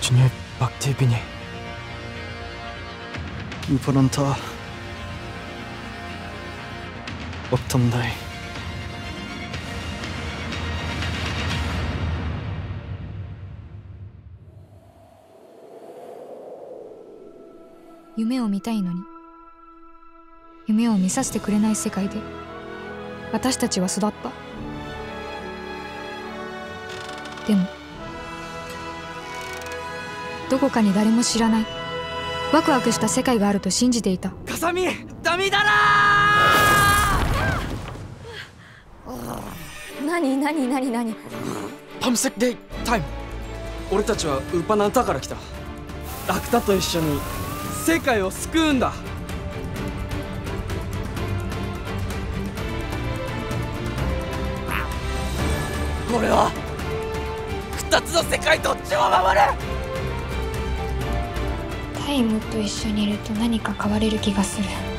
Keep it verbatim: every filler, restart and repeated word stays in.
Continue Bhakti-Bini. Upananta Uttamdai. 夢を見たいのに夢を見させてくれない世界で私たちは育った。でもどこかに誰も知らないワクワクした世界があると信じていた。 かさみダミだらー。何何何何パムセックデイタイム。俺たちはウーパナンタから来た。ラクタと一緒に世界を救うんだ。俺は二つの世界どっちも守る。 タイムと一緒にいると何か変われる気がする。